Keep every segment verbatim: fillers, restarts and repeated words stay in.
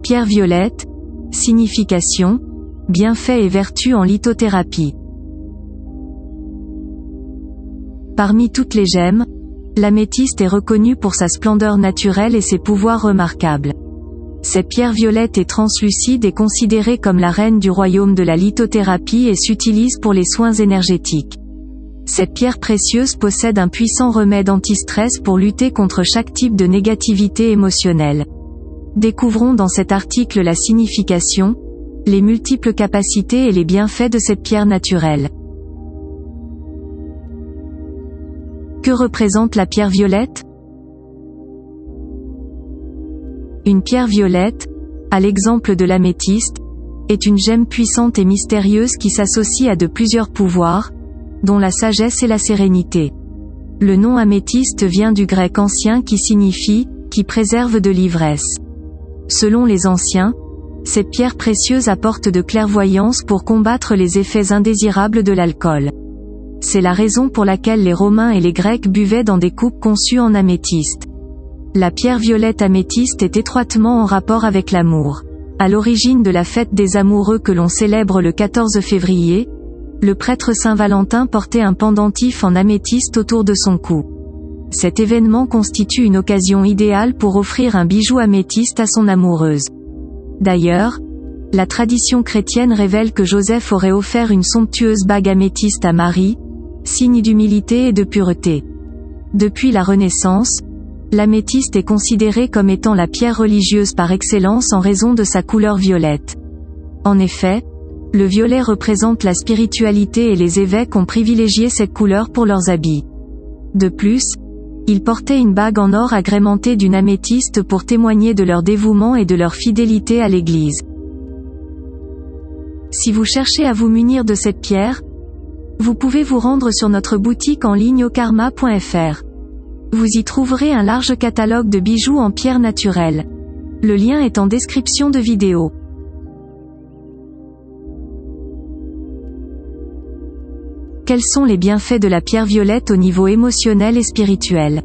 Pierre violette, signification, bienfaits et vertus en lithothérapie. Parmi toutes les gemmes, l'améthyste est reconnue pour sa splendeur naturelle et ses pouvoirs remarquables. Cette pierre violette et translucide est considérée comme la reine du royaume de la lithothérapie et s'utilise pour les soins énergétiques. Cette pierre précieuse possède un puissant remède anti-stress pour lutter contre chaque type de négativité émotionnelle. Découvrons dans cet article la signification, les multiples capacités et les bienfaits de cette pierre naturelle. Que représente la pierre violette? Une pierre violette, à l'exemple de l'améthyste, est une gemme puissante et mystérieuse qui s'associe à de plusieurs pouvoirs, dont la sagesse et la sérénité. Le nom améthyste vient du grec ancien qui signifie « qui préserve de l'ivresse ». Selon les anciens, cette pierre précieuse apporte de clairvoyance pour combattre les effets indésirables de l'alcool. C'est la raison pour laquelle les Romains et les Grecs buvaient dans des coupes conçues en améthyste. La pierre violette améthyste est étroitement en rapport avec l'amour. À l'origine de la fête des amoureux que l'on célèbre le quatorze février, le prêtre Saint-Valentin portait un pendentif en améthyste autour de son cou. Cet événement constitue une occasion idéale pour offrir un bijou améthyste à son amoureuse. D'ailleurs, la tradition chrétienne révèle que Joseph aurait offert une somptueuse bague améthyste à Marie, signe d'humilité et de pureté. Depuis la Renaissance, l'améthyste est considérée comme étant la pierre religieuse par excellence en raison de sa couleur violette. En effet, le violet représente la spiritualité et les évêques ont privilégié cette couleur pour leurs habits. De plus, ils portaient une bague en or agrémentée d'une améthyste pour témoigner de leur dévouement et de leur fidélité à l'Église. Si vous cherchez à vous munir de cette pierre, vous pouvez vous rendre sur notre boutique en ligne okarma point f r. Vous y trouverez un large catalogue de bijoux en pierre naturelle. Le lien est en description de vidéo. Quels sont les bienfaits de la pierre violette au niveau émotionnel et spirituel?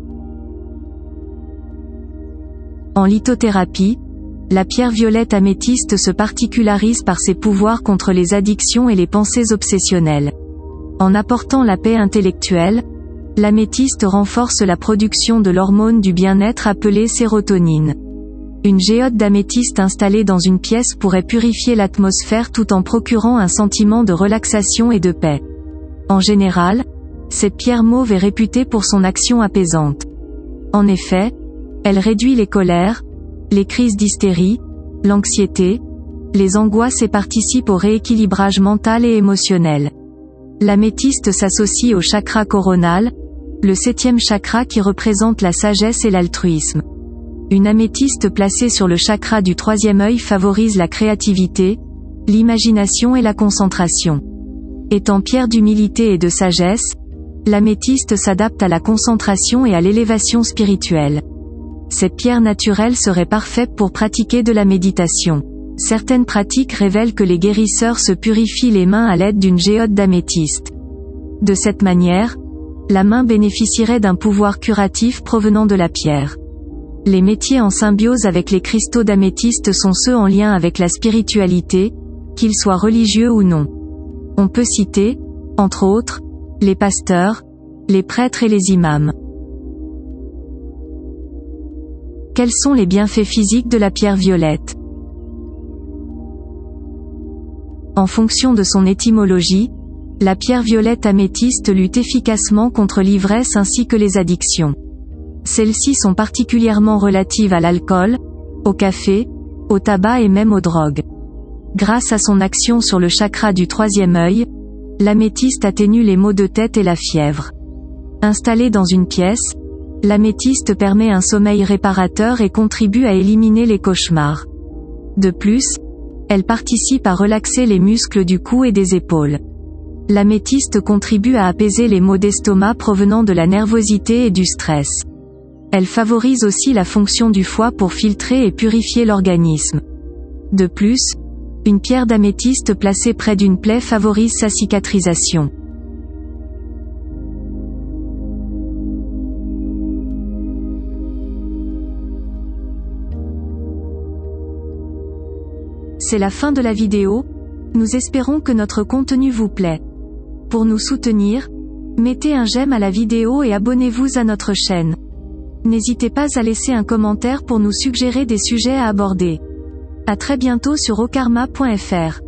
En lithothérapie, la pierre violette améthyste se particularise par ses pouvoirs contre les addictions et les pensées obsessionnelles. En apportant la paix intellectuelle, l'améthyste renforce la production de l'hormone du bien-être appelée sérotonine. Une géode d'améthyste installée dans une pièce pourrait purifier l'atmosphère tout en procurant un sentiment de relaxation et de paix. En général, cette pierre mauve est réputée pour son action apaisante. En effet, elle réduit les colères, les crises d'hystérie, l'anxiété, les angoisses et participe au rééquilibrage mental et émotionnel. L'améthyste s'associe au chakra coronal, le septième chakra qui représente la sagesse et l'altruisme. Une améthyste placée sur le chakra du troisième œil favorise la créativité, l'imagination et la concentration. Étant pierre d'humilité et de sagesse, l'améthyste s'adapte à la concentration et à l'élévation spirituelle. Cette pierre naturelle serait parfaite pour pratiquer de la méditation. Certaines pratiques révèlent que les guérisseurs se purifient les mains à l'aide d'une géode d'améthyste. De cette manière, la main bénéficierait d'un pouvoir curatif provenant de la pierre. Les métiers en symbiose avec les cristaux d'améthyste sont ceux en lien avec la spiritualité, qu'ils soient religieux ou non. On peut citer, entre autres, les pasteurs, les prêtres et les imams. Quels sont les bienfaits physiques de la pierre violette? En fonction de son étymologie, la pierre violette améthyste lutte efficacement contre l'ivresse ainsi que les addictions. Celles-ci sont particulièrement relatives à l'alcool, au café, au tabac et même aux drogues. Grâce à son action sur le chakra du troisième œil, l'améthyste atténue les maux de tête et la fièvre. Installée dans une pièce, l'améthyste permet un sommeil réparateur et contribue à éliminer les cauchemars. De plus, elle participe à relaxer les muscles du cou et des épaules. L'améthyste contribue à apaiser les maux d'estomac provenant de la nervosité et du stress. Elle favorise aussi la fonction du foie pour filtrer et purifier l'organisme. De plus, une pierre d'améthyste placée près d'une plaie favorise sa cicatrisation. C'est la fin de la vidéo. Nous espérons que notre contenu vous plaît. Pour nous soutenir, mettez un j'aime à la vidéo et abonnez-vous à notre chaîne. N'hésitez pas à laisser un commentaire pour nous suggérer des sujets à aborder. À très bientôt sur okarma point F R.